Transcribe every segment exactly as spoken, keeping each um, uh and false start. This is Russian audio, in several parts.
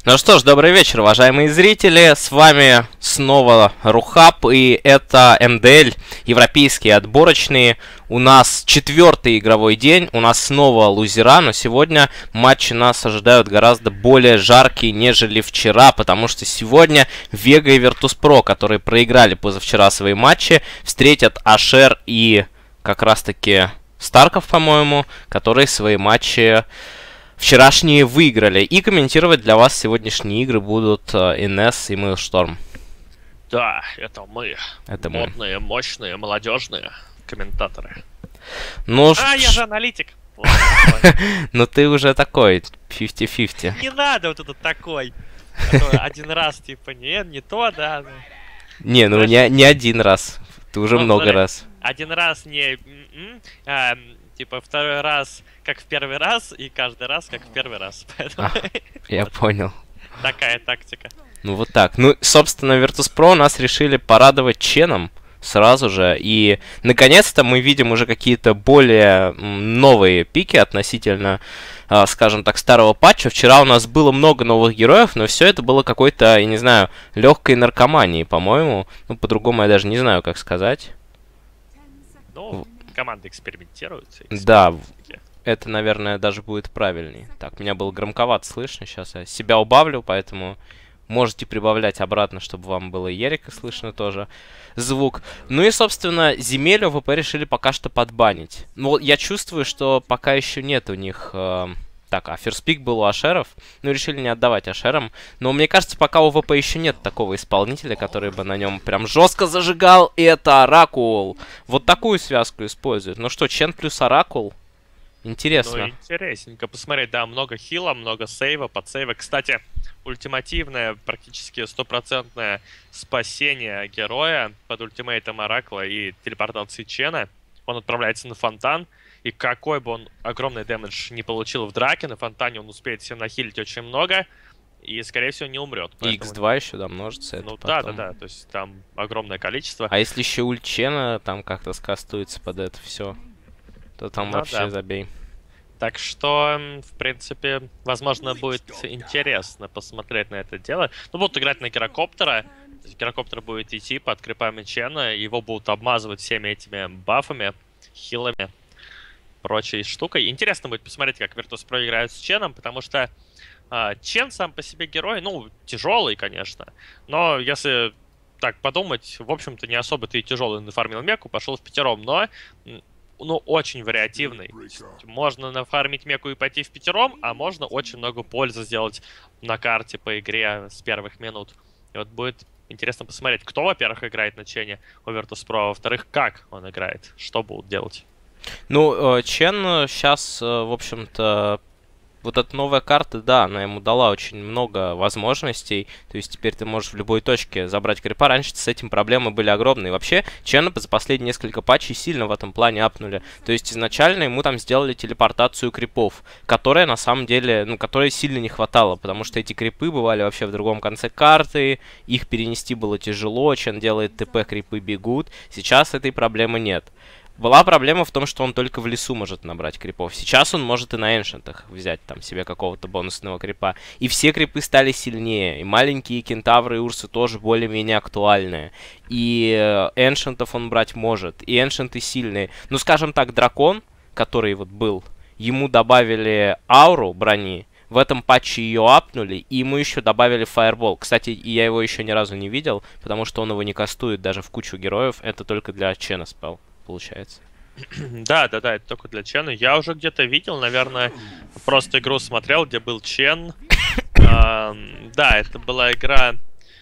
Ну что ж, добрый вечер, уважаемые зрители. С вами снова Рухаб, и это эм дэ эль, европейские отборочные. У нас четвертый игровой день, у нас снова лузера, но сегодня матчи нас ожидают гораздо более жаркие, нежели вчера, потому что сегодня Vega и Virtus.pro, которые проиграли позавчера свои матчи, встретят Ашер и как раз-таки Старков, по-моему, которые свои матчи вчерашние выиграли. И комментировать для вас сегодняшние игры будут эн эс и Maelstrom. Да, это мы. Это модные, мы. мощные, молодежные комментаторы. Ну, а, я же аналитик. Ну ты уже такой, пятьдесят на пятьдесят. Не надо вот этот такой. Один раз, типа, не, не то, да. Не, ну не один раз. Ты уже много раз. Один раз не... Типа, второй раз, как в первый раз, и каждый раз, как в первый раз. Поэтому... А, я понял. Такая тактика. Ну вот так. Ну, собственно, Virtus.pro нас решили порадовать ченом сразу же. И, наконец-то, мы видим уже какие-то более новые пики относительно, скажем так, старого патча. Вчера у нас было много новых героев, но все это было какой-то, я не знаю, легкой наркоманией, по-моему. Ну, по-другому я даже не знаю, как сказать. Ну... Команды экспериментируют. Да, это, наверное, даже будет правильнее. Так, меня было громковато слышно. Сейчас я себя убавлю, поэтому можете прибавлять обратно, чтобы вам было и Ерика слышно тоже звук. Ну и, собственно, земель ОВП решили пока что подбанить. Ну, я чувствую, что пока еще нет у них... Э Так, а ферспик был у Ашеров. Ну, решили не отдавать Ашерам. Но мне кажется, пока у ВП еще нет такого исполнителя, который бы на нем прям жестко зажигал. И это Оракул. Вот такую связку используют. Ну что, Чен плюс Оракул? Интересно. Ну, интересненько посмотреть. Да, много хила, много сейва, подсейва. Кстати, ультимативное, практически стопроцентное спасение героя под ультимейтом Оракула и телепортацией Чена. Он отправляется на фонтан. И какой бы он огромный дэмэдж не получил в драке, на фонтане он успеет всем нахилить очень много. И, скорее всего, не умрет. И икс два еще, да, множится. Ну да, да, да. То есть там огромное количество. А если еще ульт Чена там как-то скастуется под это все, то там ну, вообще да. Забей. Так что, в принципе, возможно, будет интересно посмотреть на это дело. Ну, будут играть на гирокоптера. Гирокоптер будет идти под крипами Чена. Его будут обмазывать всеми этими бафами, хилами, прочей штукой. Интересно будет посмотреть, как Virtus.pro играют с Ченом, потому что э, Чен сам по себе герой, ну, тяжелый, конечно. Но если так подумать, в общем-то, не особо-то и тяжелый нафармил меку, пошел в пятером, но, ну, очень вариативный. Можно нафармить меку и пойти в пятером, а можно очень много пользы сделать на карте по игре с первых минут. И вот будет интересно посмотреть, кто, во-первых, играет на Чене у Virtus.pro, а во-вторых, как он играет, что будут делать. Ну, Чен сейчас, в общем-то, вот эта новая карта, да, она ему дала очень много возможностей. То есть теперь ты можешь в любой точке забрать крипа. Раньше с этим проблемы были огромные. Вообще, Чена за последние несколько патчей сильно в этом плане апнули. То есть изначально ему там сделали телепортацию крипов, которая на самом деле, ну, которой сильно не хватало. Потому что эти крипы бывали вообще в другом конце карты, их перенести было тяжело, Чен делает ТП, крипы бегут. Сейчас этой проблемы нет. Была проблема в том, что он только в лесу может набрать крипов. Сейчас он может и на эншентах взять там себе какого-то бонусного крипа. И все крипы стали сильнее. И маленькие кентавры и урсы тоже более-менее актуальные. И эншентов он брать может. И эншенты сильные. Ну, скажем так, дракон, который вот был, ему добавили ауру брони. В этом патче ее апнули, и ему еще добавили фаербол. Кстати, я его еще ни разу не видел, потому что он его не кастует даже в кучу героев. Это только для Чена спел, получается. Да, да, да, это только для Чена. Я уже где-то видел, наверное, просто игру смотрел, где был Чен. а, да, это была игра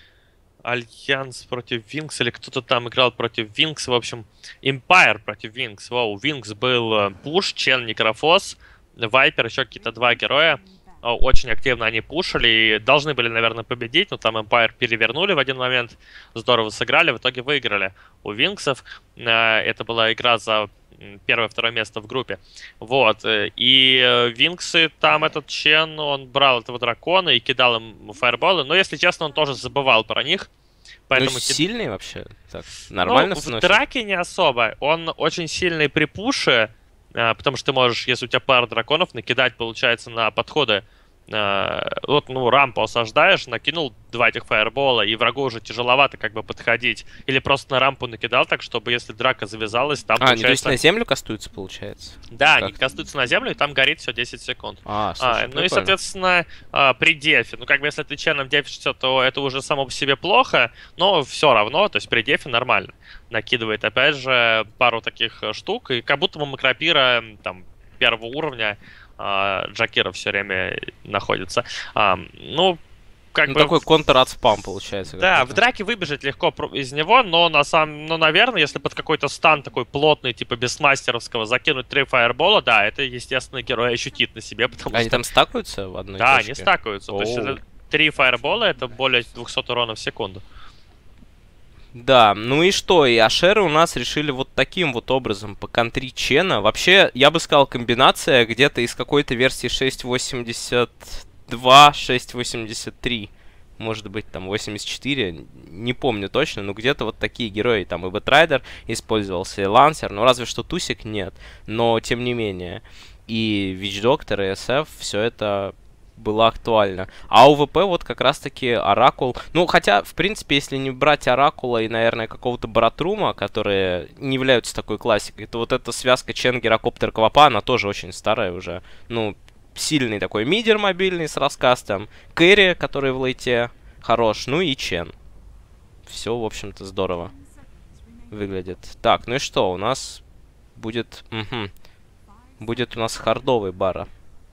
Альянс против Винкс, или кто-то там играл против Винкс. В общем, Empire против Винкс. Вау, Винкс был пуш, Чен, Некрофос, Вайпер, еще какие-то два героя. Очень активно они пушили и должны были, наверное, победить, но там Empire перевернули в один момент, здорово сыграли, в итоге выиграли у Винксов. Это была игра за первое-второе место в группе. Вот, и Винксы, там этот Чен, он брал этого дракона и кидал им фаерболы, но, если честно, он тоже забывал про них. Поэтому ну, сильный вообще? Так, нормально ну, сносит? В драке не особо, он очень сильный при пуше, потому что ты можешь, если у тебя пара драконов, накидать, получается, на подходы э, вот, ну, рампу осаждаешь, накинул два этих фаербола, и врагу уже тяжеловато как бы подходить. Или просто на рампу накидал так, чтобы если драка завязалась, там А, получается... они, то есть на землю кастуются, получается? Да, Как? они кастуются на землю, и там горит все десять секунд. А, слушай, А, ну прикольно. и, соответственно, а, при дефе, ну как бы если ты ченом дефишься, то это уже само по себе плохо, но все равно, то есть при дефе нормально. Накидывает, опять же, пару таких штук, и как будто бы Макропира там первого уровня, а, Джакира все время находится. А, ну, как Ну, бы... такой контр от спам получается. Да, какой-то. в драке выбежать легко про- из него, но на самом, ну, наверное, если под какой-то стан такой плотный, типа бестмастеровского, закинуть три фаербола, да, это, естественно, герой ощутит на себе, потому Они что... там стакаются в одной Да, точке? они стакаются. То есть Оу. это три фаербола, это более двухсот урона в секунду. Да, ну и что, и Ашеры у нас решили вот таким вот образом поконтрить Чена. Вообще, я бы сказал, комбинация где-то из какой-то версии шесть восемьдесят два, шесть восемьдесят три. Может быть, там восемьдесят четыре, не помню точно, но где-то вот такие герои. Там и Бэтрайдер использовался, и Лансер, ну разве что Тусик нет, но тем не менее. И Вич Доктор, и эс эф, все это было актуально. А у ВП вот как раз-таки Оракул. Ну, хотя, в принципе, если не брать Оракула и, наверное, какого-то Баратрума, которые не являются такой классикой, то вот эта связка Чен, Гирокоптер, Квапа, она тоже очень старая уже. Ну, сильный такой мидер мобильный с раскастом. Кэрри, который в лейте хорош. Ну и Чен. Все, в общем-то, здорово выглядит. Так, ну и что? У нас будет... Угу. Будет у нас хардовый Бара.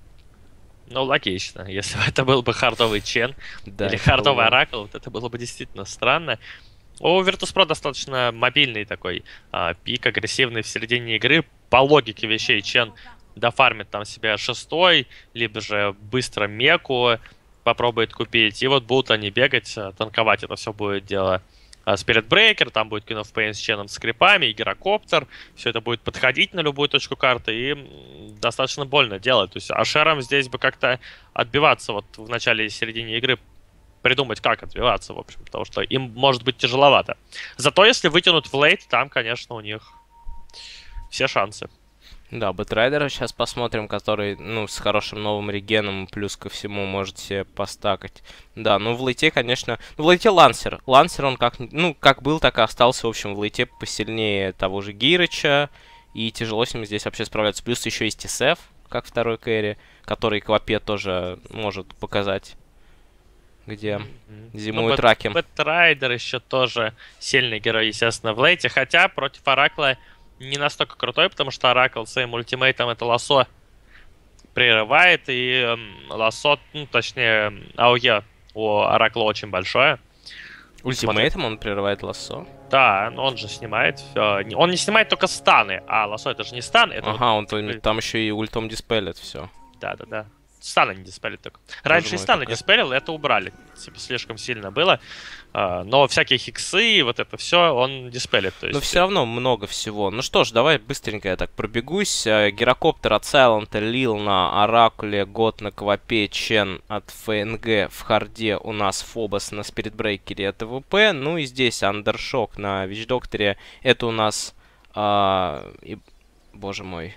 Ну, логично. Если бы это был бы хардовый Чен Да, или это хардовый было- Оракл, вот это было бы действительно странно. У Virtus.pro достаточно мобильный такой а, пик, агрессивный в середине игры. По логике вещей Чен дофармит там себя шестой, либо же быстро меку попробует купить. И вот будут они бегать, а, танковать это все будет дело. А, Spirit Breaker, там будет Queen of Pain с Ченом с крипами, и Гирокоптер. Все это будет подходить на любую точку карты и м, достаточно больно делать. То есть Ашерам здесь бы как-то отбиваться вот в начале и середине игры, придумать, как отбиваться, в общем, потому что им может быть тяжеловато. Зато если вытянут в лейт, там, конечно, у них все шансы. Да, Бэтрайдера сейчас посмотрим, который, ну, с хорошим новым регеном, плюс ко всему, может себе постакать. Да, ну, в лейте, конечно... Ну, в лейте Лансер. Лансер, он как, ну, как был, так и остался, в общем, в лейте посильнее того же Гирыча. И тяжело с ним здесь вообще справляться. Плюс еще есть Тисеф, как второй кэрри, который Квапе тоже может показать, где зимует ну, раки. Бэтрайдер еще тоже сильный герой, естественно, в лейте. Хотя против Оракла не настолько крутой, потому что Оракл своим ультимейтом это лассо прерывает, и эм, лассо, ну, точнее, АОЕ у Оракла очень большое. Ультимейтом он прерывает лассо. Да, но он же снимает. э, не- он не снимает только станы, а лассо это же не стан, это Ага, он вот- там, там еще и ультом диспелит все. Да-да-да. Станы не диспелит только. Раньше и мой, станы такая. диспелил, это убрали. Типа слишком сильно было. А, но всякие хиксы, вот это все, он диспелит. То Но есть, все равно много всего. Ну что ж, давай быстренько я так пробегусь. Э, Гирокоптер от Сайлента, Лил на Оракуле, Год на Квапе, Чен от ФНГ в харде у нас, Фобос на Спиритбрейкере это ВП. Ну и здесь Андершок на Вичдокторе. Это у нас... а, и... Боже мой.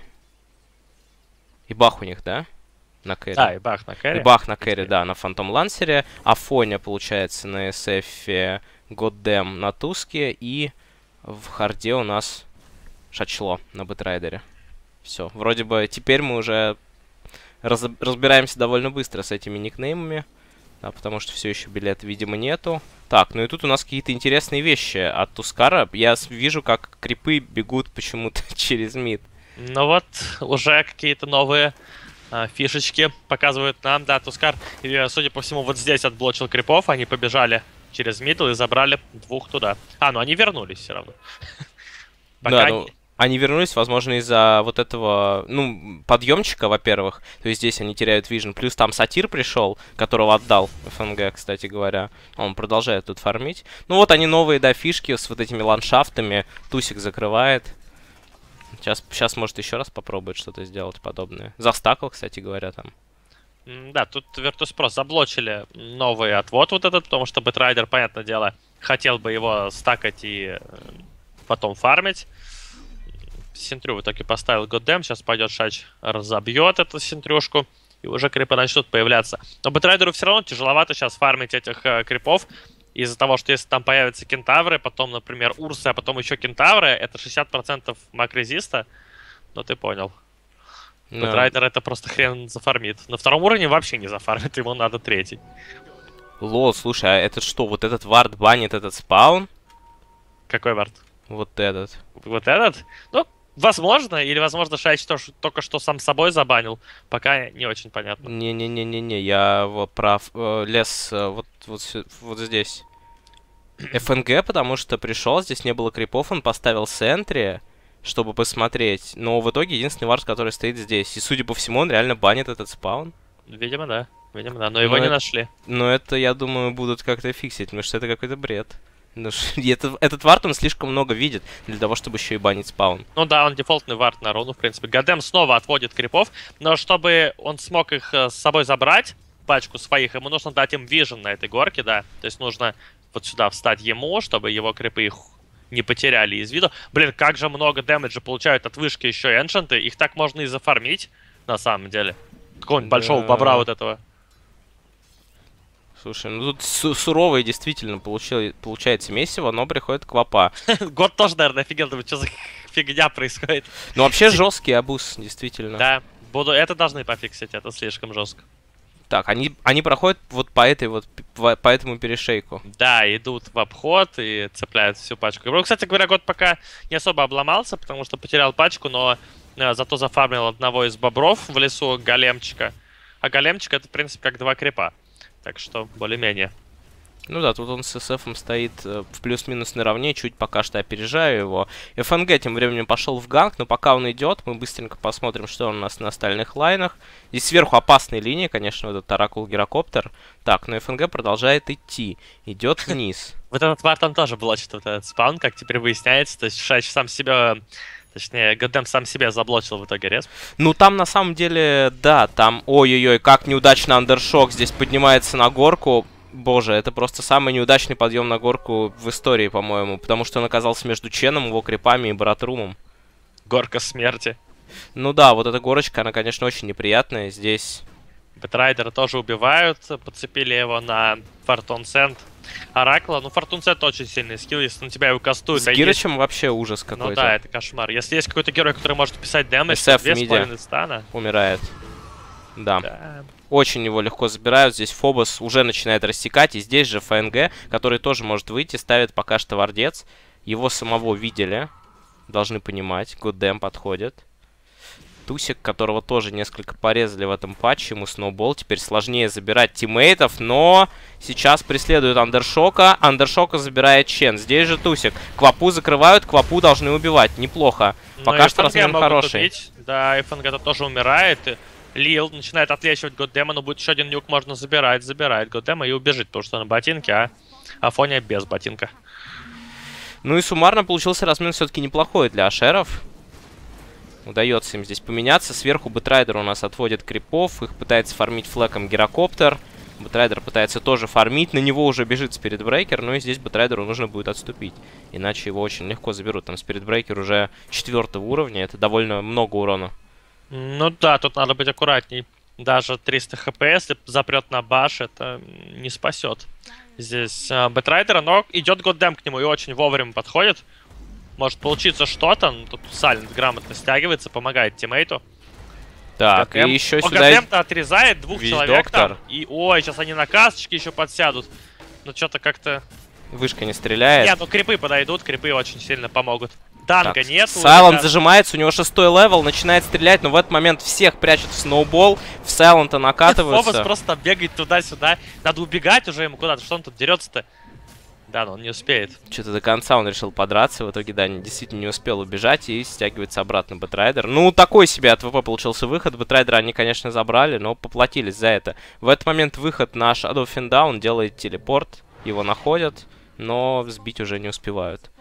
И бах у них, да? На кэрри. Да, и бах на кэрри. И бах на кэрри, да, на Фантом Лансере. Афоня, получается, на эс эф, Годдэм на Туске. И в харде у нас Шачло на Бэтрайдере. Все, вроде бы теперь мы уже раз- разбираемся довольно быстро с этими никнеймами. Да, потому что все еще билета, видимо, нету. Так, ну и тут у нас какие-то интересные вещи от Тускара. Я с- вижу, как крипы бегут почему-то через мид. Ну вот, уже какие-то новые а, фишечки показывают нам. Да, Тускар, и, судя по всему, вот здесь отблочил крипов. Они побежали через мидл и забрали двух туда. А, ну они вернулись все равно. Да, Пока ну, не- они вернулись, возможно, из-за вот этого, ну, подъемчика, во-первых. То есть здесь они теряют вижен. Плюс там Сатир пришел, которого отдал ФНГ, кстати говоря. Он продолжает тут фармить. Ну вот они новые, да, фишки с вот этими ландшафтами. Тусик закрывает. Сейчас, сейчас может еще раз попробует что-то сделать подобное. Застакал, кстати говоря, там. М, Да, тут Virtus.pro заблочили новый отвод вот этот, потому что Бэтрайдер, понятное дело, хотел бы его стакать и э, потом фармить. Синтрю в итоге поставил Годдэм, сейчас пойдет Шач разобьет эту синтрюшку. и уже крипы начнут появляться. Но Бэтрайдеру все равно тяжеловато сейчас фармить этих э, крипов, из-за того, что если там появятся кентавры, потом, например, урсы, а потом еще кентавры, это шестьдесят процентов макрезиста. Ну, ты понял. No. Бэтрайдер это просто хрен зафармит. На втором уровне вообще не зафармит, ему надо третий. Лол, слушай, а это что, вот этот вард банит этот спаун? Какой вард? Вот этот. Вот этот? Ну, возможно, или, возможно, Шайч только что сам собой забанил. Пока не очень понятно. Не-не-не-не-не, я вот прав. Э, лес э, вот, вот, вот здесь. эф эн гэ, потому что пришел, здесь не было крипов, он поставил сентри, чтобы посмотреть. Но в итоге единственный вард, который стоит здесь. И, судя по всему, он реально банит этот спаун. Видимо, да. Видимо, да. Но его но не это, нашли. Но это, я думаю, будут как-то фиксить, потому что это какой-то бред. Ну, это, этот вард, он слишком много видит для того, чтобы еще и банить спаун. Ну да, он дефолтный вард на руну, в принципе. Гадем снова отводит крипов, но чтобы он смог их с собой забрать, пачку своих, ему нужно дать им вижен на этой горке, да. То есть нужно вот сюда встать ему, чтобы его крипы их не потеряли из виду. Блин, как же много дэмэджа получают от вышки еще эншенты. Их так можно и зафармить, на самом деле. Какого-нибудь да. большого бобра вот этого. Слушай, ну тут су суровое действительно получил, получается месиво, но приходит квапа. Год тоже, наверное, офигел, думаю, что за фигня происходит. Ну вообще жесткий абуз, действительно. Да, буду, это должны пофиксить, это слишком жестко. Так, они, они проходят вот по этой вот, по, по этому перешейку. Да, идут в обход и цепляют всю пачку. Ну, кстати говоря, год пока не особо обломался, потому что потерял пачку, но э, зато зафармил одного из бобров в лесу, големчика. А големчик это, в принципе, как два крипа. Так что, более-менее. Ну да, тут он с эс эфом стоит э, в плюс-минус наравне, чуть пока что опережаю его. эф эн гэ тем временем пошел в ганг, но пока он идет, мы быстренько посмотрим, что у нас на остальных лайнах. Здесь сверху опасные линии, конечно, вот этот Оракул Гирокоптер. Так, но эф эн гэ продолжает идти, идет вниз. Вот этот вард там тоже был, что-то вот этот спаун, как теперь выясняется. То есть Шайч сам себя... Точнее, Гадем сам себя заблочил в итоге респ. Ну, там на самом деле, да, там, ой-ой-ой, как неудачно андершок здесь поднимается на горку. Боже, это просто самый неудачный подъем на горку в истории, по-моему, потому что он оказался между Ченом, его крипами и Братрумом. Горка смерти. Ну да, вот эта горочка, она, конечно, очень неприятная здесь. Бэтрайдера тоже убивают, подцепили его на Фортун Сент. Оракла, ну Фортун Сент очень сильный скилл, если на тебя его кастуют. С а Гирычем есть... вообще ужас какой-то. Ну да, это кошмар. Если есть какой-то герой, который может писать дэмэдж, две с половиной стана. Умирает. Да. да. Очень его легко забирают. Здесь Фобос уже начинает рассекать. И здесь же эф эн гэ, который тоже может выйти, ставит пока что вардец. Его самого видели. Должны понимать. Гуддэм подходит. Тусик, которого тоже несколько порезали в этом патче. Ему сноубол. Теперь сложнее забирать тиммейтов. Но сейчас преследует Андершока. Андершока забирает Чен. Здесь же Тусик. Квапу закрывают. Квапу должны убивать. Неплохо. Но пока что размен хороший. Убить. Да, эф эн гэ тоже умирает. Лил начинает отлечивать Годдема, но будет еще один нюк, можно забирать. Забирает Годдема и убежит, потому что на ботинке, а Афония без ботинка. Ну и суммарно получился размен все-таки неплохой для ашеров. Удается им здесь поменяться. Сверху Бэтрайдер у нас отводит крипов. Их пытается фармить флэком Гирокоптер. Бэтрайдер пытается тоже фармить. На него уже бежит Спиритбрейкер. Но и здесь Бэтрайдеру нужно будет отступить. Иначе его очень легко заберут. Там Спиритбрейкер уже четвертого уровня. Это довольно много урона. Ну да, тут надо быть аккуратней. Даже триста хп, если запрет на баш, это не спасет здесь э, Бэтрайдера. Но идет Годдэм к нему и очень вовремя подходит. Может получиться что-то. Тут Сайлент грамотно стягивается, помогает тиммейту. Так, Годдэм. и еще О, сюда... Годдэм-то отрезает двух Весь человек доктор. Там. И, ой, сейчас они на касочке еще подсядут. Но что-то как-то... Вышка не стреляет. Нет, ну крипы подойдут, крипы очень сильно помогут. Танка нет. Сайлент зажимается, у него шестой левел, начинает стрелять, но в этот момент всех прячет в сноубол, в Сайлента накатываются. Фобос просто бегает туда-сюда. Надо убегать уже ему куда-то, что он тут дерется-то? Да, но он не успеет. Что-то до конца он решил подраться, в итоге, да, действительно не успел убежать и стягивается обратно Бэтрайдер. Ну, такой себе от ВП получился выход. Бэтрайдера они, конечно, забрали, но поплатились за это. В этот момент выход на Shadow Fiend, он делает телепорт, его находят, но сбить уже не успевают.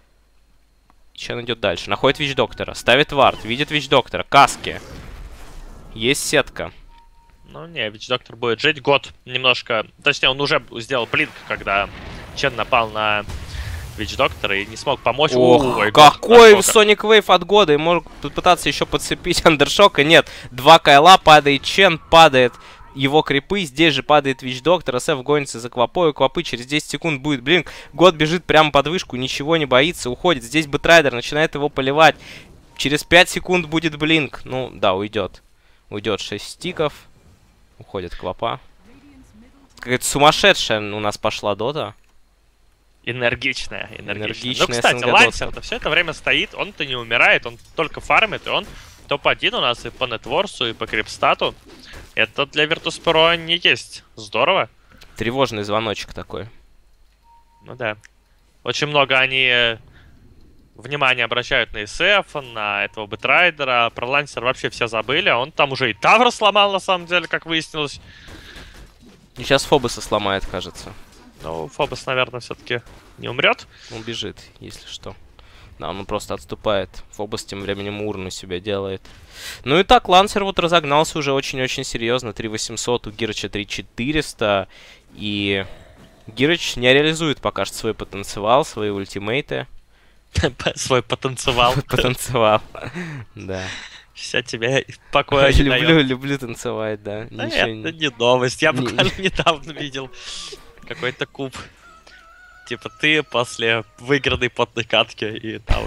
Чен идет дальше. Находит Вич-доктора. Ставит вард. Видит Вич-доктора. Каски. Есть сетка. Ну не, Вич-доктор будет жить год немножко. Точнее, он уже сделал блинк, когда Чен напал на Вич Доктор и не смог помочь. Ох, Ой, какой Sonic Wave от года! И может попытаться еще подцепить Андершока. Нет, два кайла, падает Чен, падает его крипы. Здесь же падает Вич Доктор. СФ гонится за Квапой. У Квапы через десять секунд будет блинк. Год бежит прямо под вышку, ничего не боится, уходит. Здесь Бэтрайдер начинает его поливать. Через пять секунд будет блинк. Ну, да, уйдет. Уйдет шесть стиков. Уходит Квапа. Какая-то сумасшедшая у нас пошла дота. Энергичная, энергичная. Энергичная Ну, кстати, СНГ Лансер-то все это время стоит, он-то не умирает, он только фармит, и он топ один у нас и по нетворсу, и по крипстату. Это для Virtus.pro не есть здорово. Тревожный звоночек такой. Ну да. Очень много они э, внимания обращают на СФ, на этого Бэтрайдера. Про Лансер вообще все забыли. Он там уже и Тавр сломал, на самом деле, как выяснилось. И сейчас Фобоса сломает, кажется. Ну, Фобос, наверное, все-таки не умрет. Он бежит, если что. Да, он просто отступает. Фобос тем временем урну себе делает. Ну и так, Лансер вот разогнался уже очень-очень серьезно. три восемьсот, у Гирыча три четыреста. И Гирыч не реализует пока что свой потенциал, свои ультимейты. Свой потанцевал. Потанцевал, да. Вся тебя покоя не Люблю, дает. люблю танцевать, да. Да Ничего это не- не новость. Я Не- буквально недавно видел какой-то куб. Типа ты после выигранной потной катки и там.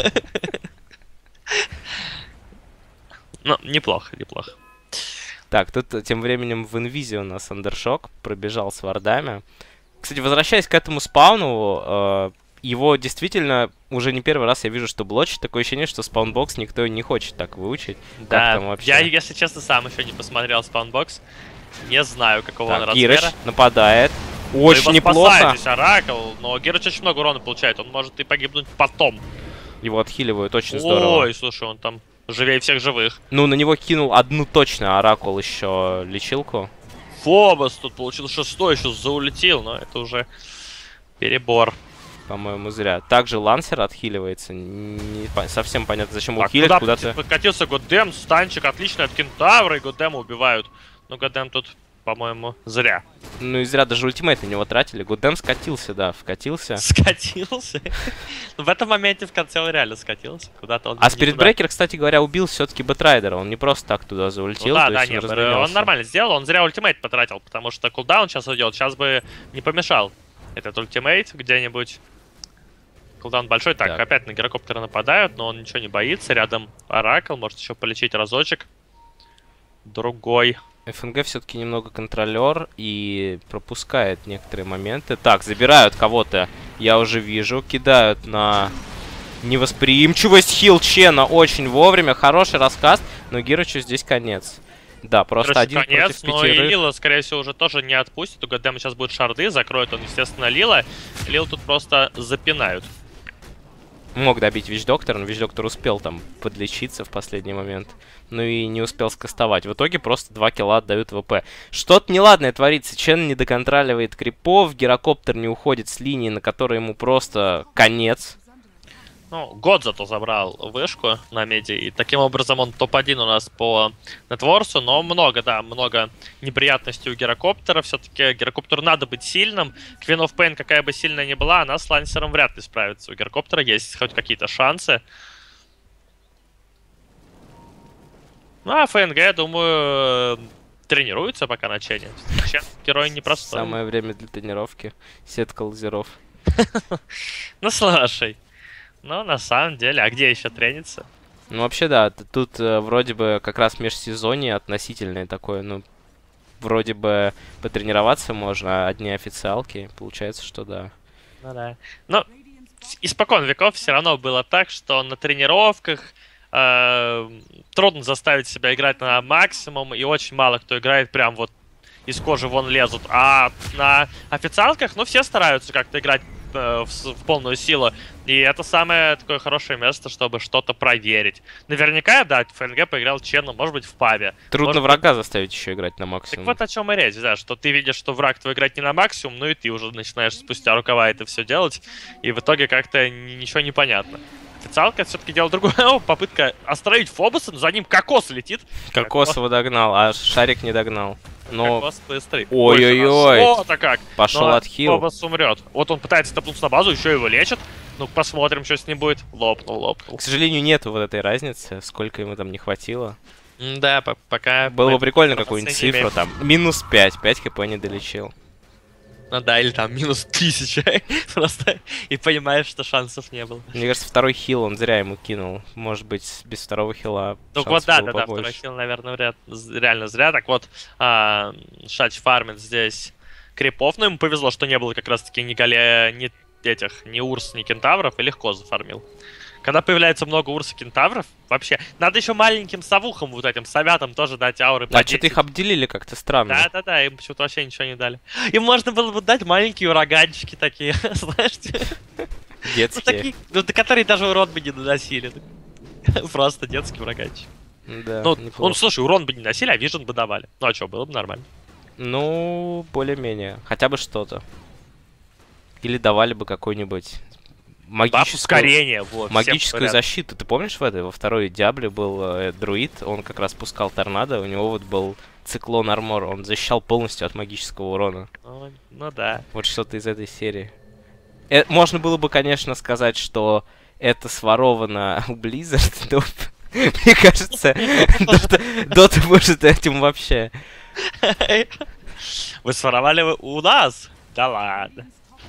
Ну, неплохо, неплохо. Так, тут э, тем временем в инвизе у нас Андершок пробежал с вардами. Кстати, возвращаясь к этому спауну, э, его действительно уже не первый раз я вижу, что блочит. Такое ощущение, что спаунбокс никто не хочет так выучить. Как Да, там вообще? я, если честно, сам еще не посмотрел спаунбокс. Не знаю, какого он Так, Гирыч размера. нападает. Вы Очень его неплохо. спасаетесь, Оракл, но Гирыч очень много урона получает. Он может и погибнуть потом. Его отхиливают очень здорово. Ой, слушай, он там живее всех живых. Ну, на него кинул одну точно Оракул еще лечилку. Фобос тут получил шестой, еще заулетел, но это уже перебор. По-моему, зря. Также Лансер отхиливается. Не по- совсем понятно, зачем его Так, хилить. куда Куда-то... подкатился Годдем, станчик отличный от Кентавра, и Годдема убивают. Но Годдем тут, по-моему, зря. Ну и зря даже ультимейт на него тратили. Гудем скатился, да, вкатился. Скатился. Ну, в этом моменте в конце он реально скатился. Куда-то он А не Спиритбрекер, кстати говоря, убил все-таки Бэтрайдера. Он не просто так туда туда. заультил. Ну да, то да, есть нет, разменялся. он нормально сделал, он зря ультимейт потратил, потому что кулдаун сейчас идет, сейчас бы не помешал этот ультимейт где-нибудь. Кулдаун большой. Так, Так. опять на гирокоптера нападают, но он ничего не боится. Рядом Оракл, может еще полечить разочек. Другой. ФНГ все-таки немного контролер и пропускает некоторые моменты. Так, забирают кого-то, я уже вижу. Кидают на невосприимчивость хил Чена очень вовремя. Хороший раскаст, но Гирычу здесь конец. Да, просто Короче, один конец, против но и пятерых. Лила, скорее всего, уже тоже не отпустит. У Годема сейчас будет шарды, закроет он, естественно, Лила. Лил тут просто запинают. Мог добить Вич-Доктора, но Вич-Доктор успел там подлечиться в последний момент. Ну и не успел скастовать. В итоге просто два килла отдают ВП. Что-то неладное творится. Чен не доконтроливает крипов, Гирокоптер не уходит с линии, на которой ему просто конец. Ну, год зато забрал вышку на меди, и таким образом он топ один у нас по нетворсу, но много, да, много неприятностей у Гирокоптера. Все-таки Гирокоптеру надо быть сильным. Queen of Pain, какая бы сильная ни была, она с Лансером вряд ли справится. У Гирокоптера есть хоть какие-то шансы. Ну, а ФНГ, я думаю, тренируется пока на Чене. Чен герой непростой. Самое время для тренировки. Сетка лазеров. Ну, слушай. Ну, на самом деле, а где еще тренится? Ну, вообще, да, т- тут э, вроде бы как раз межсезонье относительное такое, ну, вроде бы потренироваться можно, а одни официалки, получается, что да. Ну да. Но с- испокон веков все равно было так, что на тренировках э, трудно заставить себя играть на максимум, и очень мало кто играет прям вот из кожи вон лезут. А на официалках, ну, все стараются как-то играть э, в, с- в полную силу. И это самое такое хорошее место, чтобы что-то проверить. Наверняка, да, ФНГ поиграл Ченом, может быть, в пабе. Трудно Может, врага заставить еще играть на Так максимум. вот о чем и речь, да, что ты видишь, что враг твой играть не на максимум, ну и ты уже начинаешь спустя рукава это все делать, и в итоге как-то ни- ничего не понятно. Официалка все-таки делала другое. О, попытка остановить Фобоса, но за ним Кокос летит. Кокос его догнал, а Шарик не догнал. Но... Фобос быстрый. Ой-ой-ой. Вот как. Пошел Но отхил. Фобос умрет. Вот он пытается топнуться на базу, еще его лечат. Ну, посмотрим, что с ним будет. Лопнул, лопнул. К сожалению, нету вот этой разницы, сколько ему там не хватило. Да, пока... Было бы прикольно какую-нибудь цифру, там, минус пять, пять хп не долечил. Ну да, или там минус тысяча. Просто и понимаешь, что шансов не было. Мне кажется, второй хил он зря ему кинул. Может быть, без второго хила ну вот да, да, да, второй хил, наверное, вряд, реально зря. Так вот, а, Шач фармит здесь крипов, но ему повезло, что не было как раз-таки ни гале, ни этих, ни урс, ни кентавров, и легко зафармил. Когда появляется много урс и кентавров, вообще, надо еще маленьким совухам, вот этим совятам тоже дать ауры. А что-то их обделили как-то странно. Да-да-да, им почему-то вообще ничего не дали. Им можно было бы дать маленькие ураганчики такие, знаешь? Детские. Ну, такие, ну, которые даже урон бы не наносили. Просто детский ураганчик. Да, ну, неплохо. он, слушай, урон бы не носили, а вижен бы давали. Ну, а что, было бы нормально. Ну, более-менее. Хотя бы что-то. Или давали бы какой-нибудь... Магическую, ускорение, вот, магическую защиту. Ты помнишь в этой? Во второй Диабле был э, друид, он как раз пускал торнадо, у него вот был циклон армор, он защищал полностью от магического урона. Ну, ну да. Вот что-то из этой серии. Э, можно было бы, конечно, сказать, что это своровано у Blizzard, но мне кажется, Дота может этим вообще. Вы своровали у нас? Да ладно.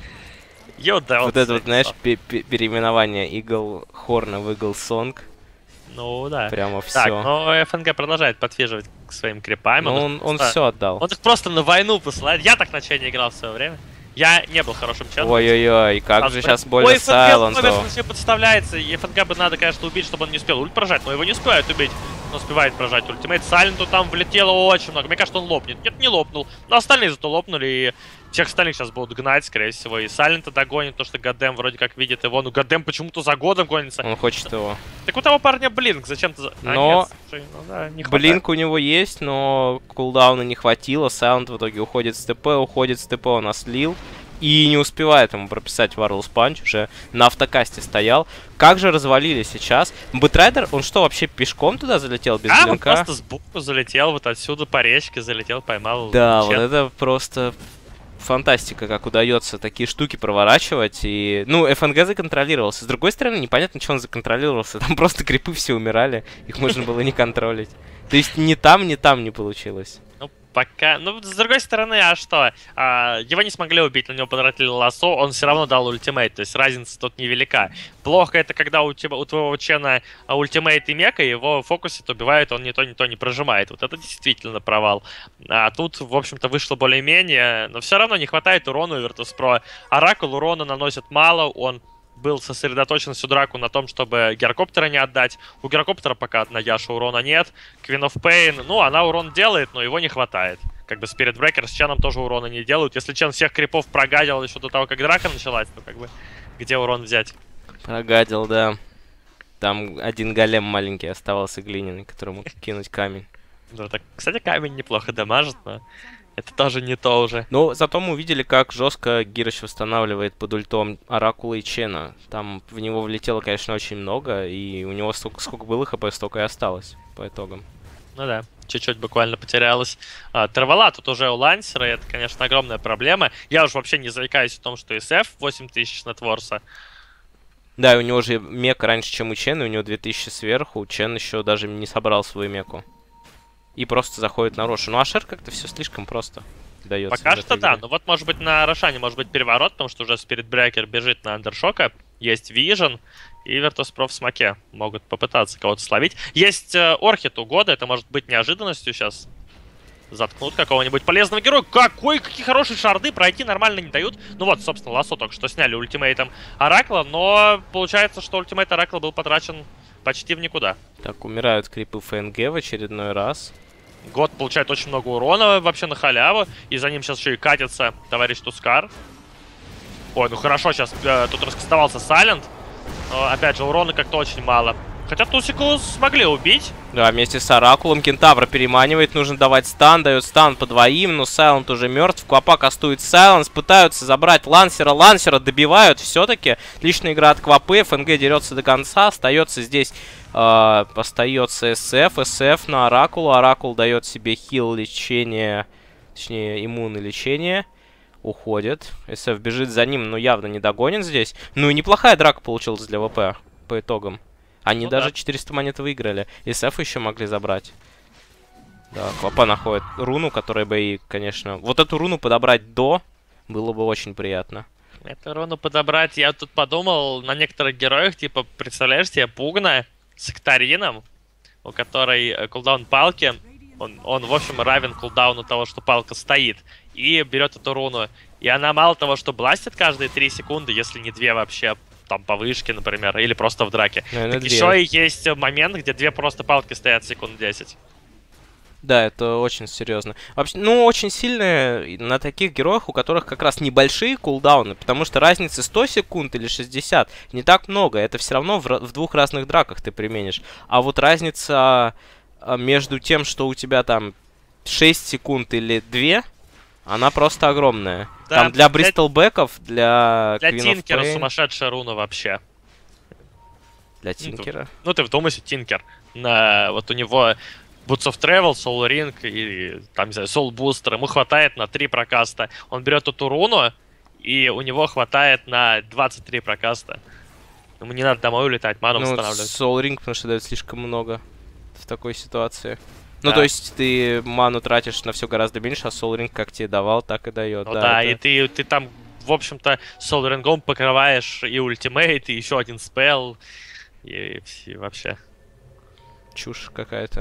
Yo, да, вот это вот, знаешь, переименование Eagle Horn в Eagle Song. Ну да. Прямо все. Так, но эф эн гэ продолжает подфиживать к своим крипам. Ну, он, он, он все отдал. Он их просто на войну посылает. Я так на чайне играл в свое время. Я не был хорошим чаном. Ой-ой-ой, как а, же сейчас больно Сайленту. Ой, себе подставляется, и эф эн гэ бы надо, конечно, убить, чтобы он не успел ульт прожать, но его не успевают убить. Он успевает прожать ультимейт. Сайленту там влетело очень много. Мне кажется, он лопнет. Нет, не лопнул. Но остальные зато лопнули, и всех остальных сейчас будут гнать, скорее всего. И Сайлента догонит, потому что Гадем вроде как видит его. Ну, Гадем почему-то за годом гонится. Он хочет его. Так у того парня Блинк, зачем-то... За... Но... А, нет, слушай, ну, да, не Блинк у него есть, но кулдауна не хватило. Сайлент в итоге уходит с ТП, уходит с ТП, он ослил. И не успевает ему прописать Warless Punch, уже на автокасте стоял. Как же развалили сейчас. Бэтрайдер, он что, вообще пешком туда залетел без а, блинка? А, он просто сбоку залетел, вот отсюда по речке залетел, поймал. Да, вот это просто фантастика, как удается такие штуки проворачивать. И, ну, эф эн гэ законтролировался. С другой стороны, непонятно, что он законтролировался. Там просто крипы все умирали, их можно было не контролить. То есть ни там, ни там не получилось. Пока... Ну, с другой стороны, а что? А, его не смогли убить, на него потратили лассо, он все равно дал ультимейт, то есть разница тут невелика. Плохо это, когда у, тебя, у твоего чена ультимейт и мека, его фокусит, убивает, он ни то, ни то не прожимает. Вот это действительно провал. А тут, в общем-то, вышло более-менее, но все равно не хватает урона у Virtus.pro. Оракул урона наносит мало, он был сосредоточен всю драку на том, чтобы гирокоптера не отдать. У гирокоптера пока на Яшу урона нет. Queen of Pain, ну, она урон делает, но его не хватает. Как бы Spirit Breaker с Ченом тоже урона не делают. Если Чен всех крипов прогадил еще до того, как драка началась, то как бы где урон взять? Прогадил, да. Там один голем маленький оставался глиняный, которому кинуть камень. Ну, так, кстати, камень неплохо дамажит, но это тоже не то уже. Ну, зато мы увидели, как жестко Гирыч восстанавливает под ультом Оракула и Чена. Там в него влетело, конечно, очень много, и у него столько, сколько было хп, столько и осталось по итогам. Ну да, чуть-чуть буквально потерялось. А, Тервала тут уже у Лансера, это, конечно, огромная проблема. Я уж вообще не заикаюсь о том, что эс эф восемь тысяч нетворса. Да, и у него же мек раньше, чем у Чена, у него две тысячи сверху, Чен еще даже не собрал свою меку. И просто заходит на Рошу. Ну, а Шер как-то все слишком просто дается. Пока что да. Ну вот, может быть, на Рошане может быть переворот, потому что уже Spirit Breaker бежит на Андершока. Есть Vision, и Virtus.pro в смоке могут попытаться кого-то словить. Есть э, Орхид у года, это может быть неожиданностью сейчас. Заткнут какого-нибудь полезного героя. Какой, какие хорошие шарды, пройти нормально не дают. Ну вот, собственно, лассо только что сняли ультимейтом Оракла, но получается, что ультимейт Оракла был потрачен почти в никуда. Так, умирают крипы эф эн гэ в очередной раз. Год получает очень много урона вообще на халяву. И за ним сейчас еще и катится товарищ Тускар. Ой, ну хорошо, сейчас э, тут раскастовался Сайлент. Но, опять же, урона как-то очень мало. Хотя Тусику смогли убить. Да, вместе с Оракулом Кентавра переманивает. Нужно давать стан. Дает стан по двоим. Но Сайлент уже мертв. Квапа кастует Сайленс. Пытаются забрать Лансера. Лансера добивают все-таки. Отличная игра от Квапы. эф эн гэ дерется до конца. Остается здесь... Э, остается эс эф. эс эф на Оракулу. Оракул дает себе хил, лечение Точнее, иммун и лечение. Уходит. эс эф бежит за ним, но явно не догонит здесь. Ну и неплохая драка получилась для ВП по итогам. Они ну, даже да. четыреста монет выиграли. эс эф еще могли забрать. Да, Клопа находит руну, которая бы и, конечно... Вот эту руну подобрать до было бы очень приятно. Эту руну подобрать, я тут подумал, на некоторых героях, типа, представляешь себе, Пугна с Ктарином, у которой кулдаун палки, он, он, в общем, равен кулдауну того, что палка стоит, и берет эту руну. И она мало того, что бластит каждые три секунды, если не две вообще, там, по вышке, например, или просто в драке. Наверное, так две. Еще и есть момент, где две просто палки стоят секунд десять. Да, это очень серьезно. Вообще, ну, очень сильные на таких героях, у которых как раз небольшие кулдауны, потому что разницы сто секунд или шестьдесят не так много. Это все равно в, в двух разных драках ты применишь. А вот разница между тем, что у тебя там шесть секунд или две, она просто огромная. Да, там для Бристолбеков, для Для Тинкера сумасшедшая руна вообще. Для Тинкера? Ну, ты вдумайся, Тинкер. На, вот у него... Boots of Travel, Soul Ring и, там, не знаю, Soul Booster. Ему хватает на три прокаста. Он берет эту руну, и у него хватает на двадцать три прокаста. Ему не надо домой улетать, ману ну, восстанавливать. Soul Ring, потому что дает слишком много в такой ситуации. Ну, да. То есть ты ману тратишь на все гораздо меньше, а Soul Ring как тебе давал, так и дает. Ну да, да, это... и ты, ты там, в общем-то, Soul Ring'ом покрываешь и ультимейт, и еще один спелл, и, и вообще. Чушь какая-то.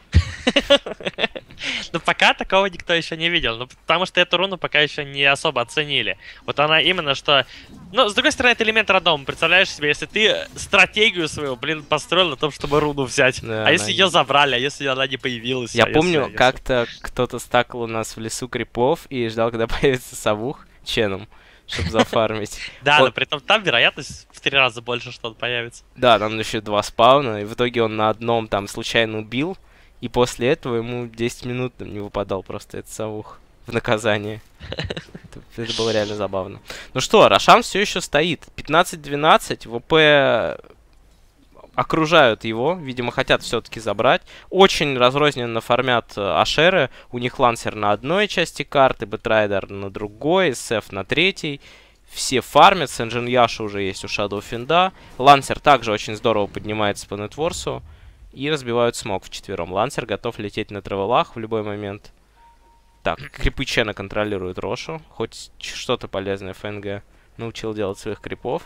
Ну, пока такого никто еще не видел. Ну, потому что эту руну пока еще не особо оценили. Вот она именно что... Ну, с другой стороны, это элемент рандома. Представляешь себе, если ты стратегию свою, блин, построил на том, чтобы руну взять. Да, а если ее забрали, а если она не появилась? Я а помню, если, как-то если... кто-то стакал у нас в лесу крипов и ждал, когда появится совух ченом, чтобы зафармить. Да, но при этом там вероятность в три раза больше, что он появится. Да, там еще два спауна, и в итоге он на одном там случайно убил. И после этого ему десять минут не выпадал просто этот совух в наказание. это, это было реально забавно. Ну что, Рошан все еще стоит. пятнадцать двенадцать. ВП окружают его. Видимо, хотят все-таки забрать. Очень разрозненно фармят Ашеры. У них Лансер на одной части карты, Бэтрайдер на другой, эс эф на третьей. Все фармят. Сэнджин Яша уже есть у Shadow Fiend. Лансер также очень здорово поднимается по нетворсу. И разбивают смог вчетвером. Лансер готов лететь на травелах в любой момент. Так, крипы Чена контролируют Рошу. Хоть что-то полезное ФНГ научил делать своих крипов.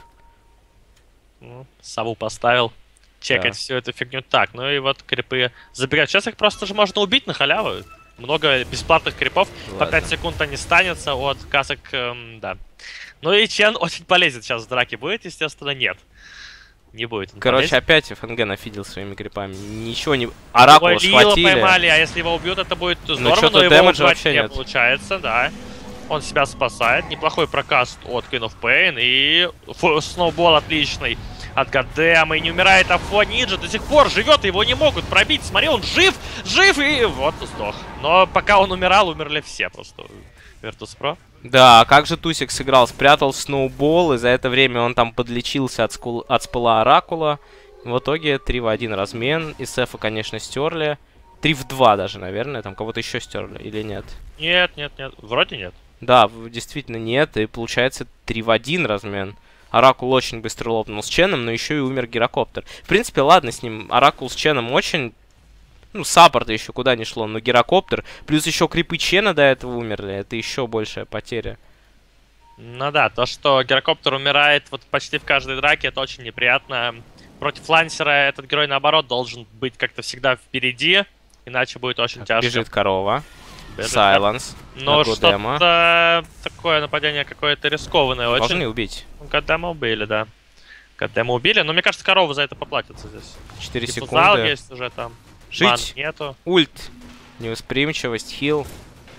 Ну, Саву поставил. Чекать да. всю эту фигню. Так, ну и вот крипы забирают. Сейчас их просто же можно убить на халяву. Много бесплатных крипов. Ладно. По пять секунд они станется от касок, эм, да. Ну и Чен очень полезен сейчас в драке будет, естественно, нет. Не будет. Короче, полезен. Опять ФНГ нафидел своими крипами. Ничего не... Оракула схватили. Поймали, а если его убьют, это будет здорово, но, но его убивать не нет. получается, да. Он себя спасает. Неплохой прокаст от Queen of Pain. И сноубол отличный от Гадема. И не умирает Афо Ниджа. До сих пор живет, его не могут пробить. Смотри, он жив, жив и вот сдох. Но пока он умирал, умерли все просто. Virtus.pro. Да, как же Тусик сыграл? Спрятал сноубол, и за это время он там подлечился от, скул... от спыла Оракула. В итоге три в один размен. эс эфа, конечно, стерли. три в два даже, наверное. Там кого-то еще стерли или нет? Нет, нет, нет. Вроде нет. Да, действительно нет. И получается три в один размен. Оракул очень быстро лопнул с Ченом, но еще и умер Гирокоптер. В принципе, ладно с ним. Оракул с Ченом очень... Ну, саппорта еще куда ни шло, но Гирокоптер. Плюс еще крипы Чена до этого умерли. Это еще большая потеря. Ну да, то, что Гирокоптер умирает вот почти в каждой драке, это очень неприятно. Против Лансера этот герой, наоборот, должен быть как-то всегда впереди. Иначе будет очень так, тяжко. Бежит корова. Сайленс. Но что-то такое нападение какое-то рискованное очень. Должны убить. Гадема убили, да. Гадема убили, но мне кажется, корова за это поплатится здесь. четыре секунды. Зал есть уже там. Жить. Ман нету. Ульт. Невосприимчивость. Хил.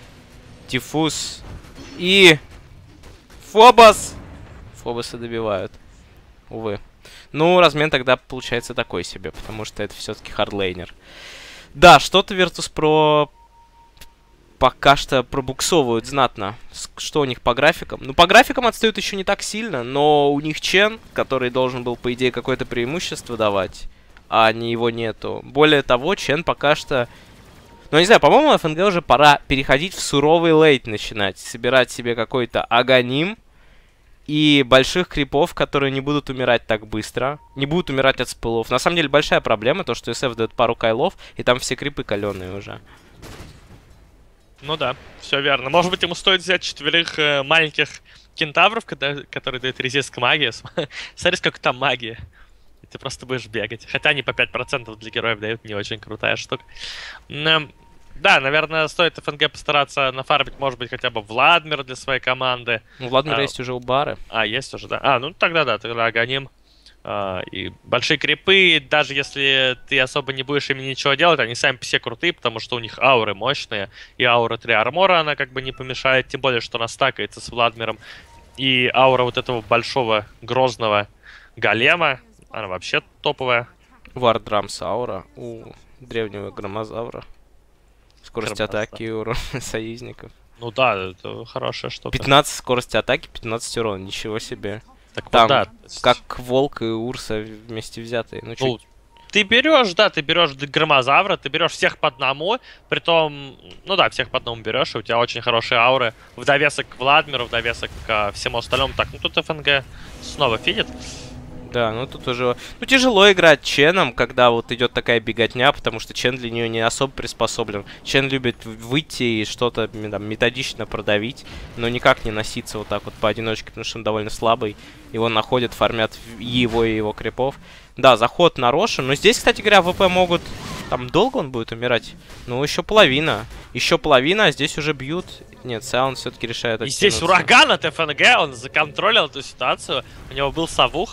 Диффуз. И... Фобос! Фобоса добивают. Увы. Ну, размен тогда получается такой себе, потому что это все-таки хардлейнер. Да, что-то Virtus.pro пока что пробуксовывают знатно. Что у них по графикам? Ну, по графикам отстают еще не так сильно, но у них Чен, который должен был, по идее, какое-то преимущество давать, а не его нету. Более того, Чен пока что... Но не знаю, по-моему, ФНГ уже пора переходить в суровый лейт начинать. Собирать себе какой-то аганим и больших крипов, которые не будут умирать так быстро. Не будут умирать от спылов. На самом деле большая проблема, то что СФ дает пару кайлов, и там все крипы каленые уже. Ну да, все верно. Может быть, ему стоит взять четверых э, маленьких кентавров, когда, которые дают резист к магии. Смотри, сколько там магии. И ты просто будешь бегать. Хотя они по пять процентов для героев дают, не очень крутая штука. Но, да, наверное, стоит ФНГ постараться нафармить, может быть, хотя бы Владмир для своей команды. Ну, Владмир а, есть уже у Бары. А, есть уже, да. А, ну тогда да, тогда Аганим. Uh, и большие крипы, даже если ты особо не будешь ими ничего делать, они сами все крутые, потому что у них ауры мощные. И аура три армора, она как бы не помешает, тем более, что она стакается с Владмиром. И аура вот этого большого, грозного голема, она вообще топовая. Вардрамс аура у древнего громозавра. Скорость Громозавр. Атаки и урон союзников. Ну да, это хорошая штука. пятнадцать скорости атаки, пятнадцать урона, ничего себе. Так там, вот, да. как Волк и Урса вместе взятые. Ну, ну, ты берешь, да, ты берешь Громозавра, ты берешь всех по одному, притом, ну да, всех по одному берешь, и у тебя очень хорошие ауры. В довесок к Владмиру, в довесок ко всему остальному. Так, ну тут ФНГ снова фидит. Да, ну тут уже... Ну, тяжело играть Ченом, когда вот идет такая беготня, потому что Чен для нее не особо приспособлен. Чен любит выйти и что-то там методично продавить, но никак не носиться вот так вот поодиночке, потому что он довольно слабый. Его находят, фармят его и его крипов. Да, заход на Роша, но здесь, кстати говоря, ВП могут... Там долго он будет умирать? Ну, еще половина. Еще половина, а здесь уже бьют. Нет, Саунд все-таки решает оттянуться. И здесь ураган от ФНГ, он законтролил эту ситуацию. У него был Савух.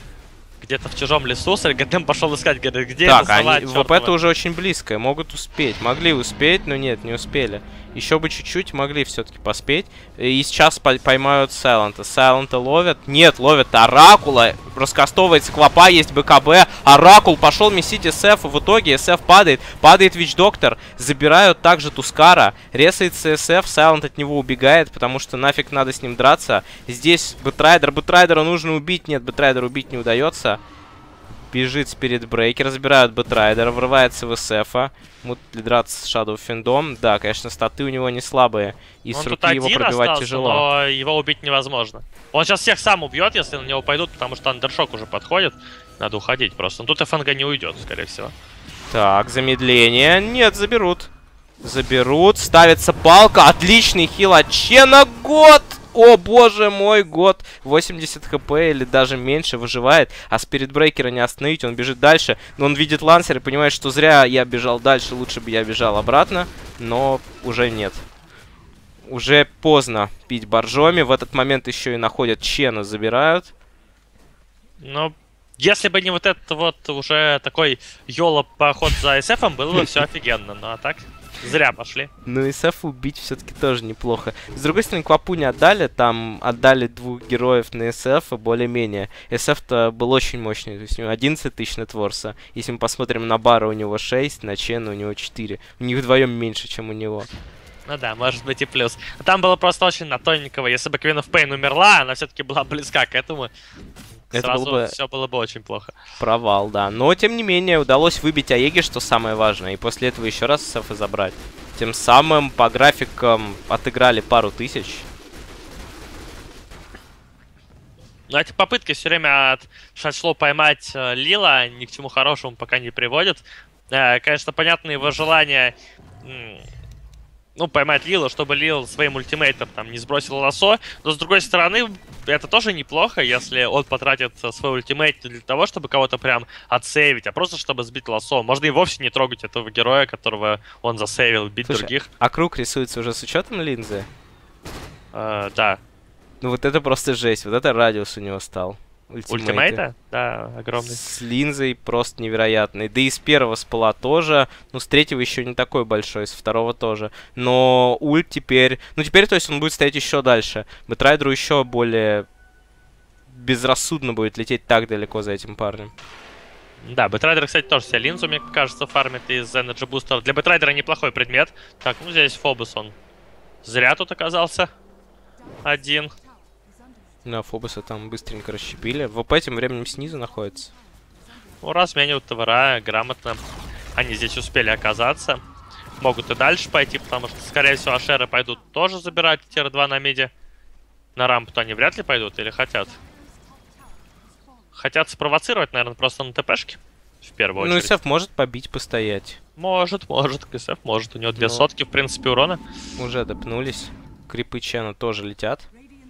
Где-то в чужом лесу, Саргадем пошел искать, говорит, где так, это сова, они, ВП это уже очень близко, могут успеть. Могли успеть, но нет, не успели. Еще бы чуть-чуть могли все-таки поспеть. И сейчас поймают Сайлента. Сайлента ловят. Нет, ловят Оракула. Раскастовывается Квапа, есть БКБ. Оракул пошел месить СФ. В итоге СФ падает. Падает Вич-Доктор. Забирают также Тускара. Ресается СФ. Сайлент от него убегает, потому что нафиг надо с ним драться. Здесь Бэтрайдер. Бэтрайдера нужно убить. Нет, Бэтрайдера убить не удается. Бежит Спирит Брейкер, забирают Бэтрайдера, врывается в СФа. Мут ли драться с Shadow Финдом. Да, конечно, статы у него не слабые. И он с руки его пробивать остался, тяжело. Но его убить невозможно. Он сейчас всех сам убьет, если на него пойдут, потому что Андершок уже подходит. Надо уходить просто. Но тут ФНГ не уйдет, скорее всего. Так, замедление. Нет, заберут. Заберут. Ставится палка. Отличный хил от Чена. Год! О, боже мой, год. восемьдесят хп или даже меньше выживает. А Спирит Брейкера не остановить. Он бежит дальше. Но он видит лансер и понимает, что зря я бежал дальше. Лучше бы я бежал обратно. Но уже нет. Уже поздно пить боржоми. В этот момент еще и находят Чена, забирают. Но если бы не вот этот вот уже такой йоло поход за СФом, было бы все офигенно. Ну а так... Зря пошли. Ну и СФ убить все-таки тоже неплохо. С другой стороны, Квапу не отдали. Там отдали двух героев на СФ, более-менее. СФ-то был очень мощный. То есть у него одиннадцать тысяч нетворса. Если мы посмотрим на Бара, у него шесть, на Чена у него четыре. У них вдвоем меньше, чем у него. Ну да, может быть и плюс. Там было просто очень на тоненького. Если бы Queen of Pain умерла, она все-таки была близка к этому. Это сразу было бы... все было бы очень плохо. Провал, да. Но, тем не менее, удалось выбить Аеги, что самое важное. И после этого еще раз СФ и забрать. Тем самым по графикам отыграли пару тысяч. Но эти попытки все время от Шачло поймать э, Лила ни к чему хорошему пока не приводят. Э, конечно, понятно его желание... Ну, поймать Лила, чтобы Лил своим ультимейтом там не сбросил лосо. Но, с другой стороны, это тоже неплохо, если он потратит свой ультимейт для того, чтобы кого-то прям отсейвить, а просто чтобы сбить лосо. Можно и вовсе не трогать этого героя, которого он засейвил, бить Слушай, других. А круг рисуется уже с учетом линзы? Uh, да. Ну, вот это просто жесть. Вот это радиус у него стал. Ультимейта? Да, огромный. С линзой просто невероятный. Да и с первого спала тоже. Ну, с третьего еще не такой большой, с второго тоже. Но ульт теперь... Ну, теперь, то есть, он будет стоять еще дальше. Бэтрайдеру еще более безрассудно будет лететь так далеко за этим парнем. Да, Бэтрайдер, кстати, тоже себе линзу, мне кажется, фармит из Energy бустов. Для Бэтрайдера неплохой предмет. Так, ну здесь Фобос, он зря тут оказался. Один. Да, Фобоса там быстренько расщепили. ВП тем временем снизу находится. Ну, разменивают ТВРа грамотно. Они здесь успели оказаться. могут и дальше пойти, потому что, скорее всего, Ашеры пойдут тоже забирать тир два на миде. На рампу-то они вряд ли пойдут или хотят? Хотят спровоцировать, наверное, просто на ТПшке. В первую очередь. Ну, СФ может побить, постоять. Может, может. КСФ может. У него две Ну, сотки, в принципе, урона. Уже допнулись. Крипы Чена тоже летят.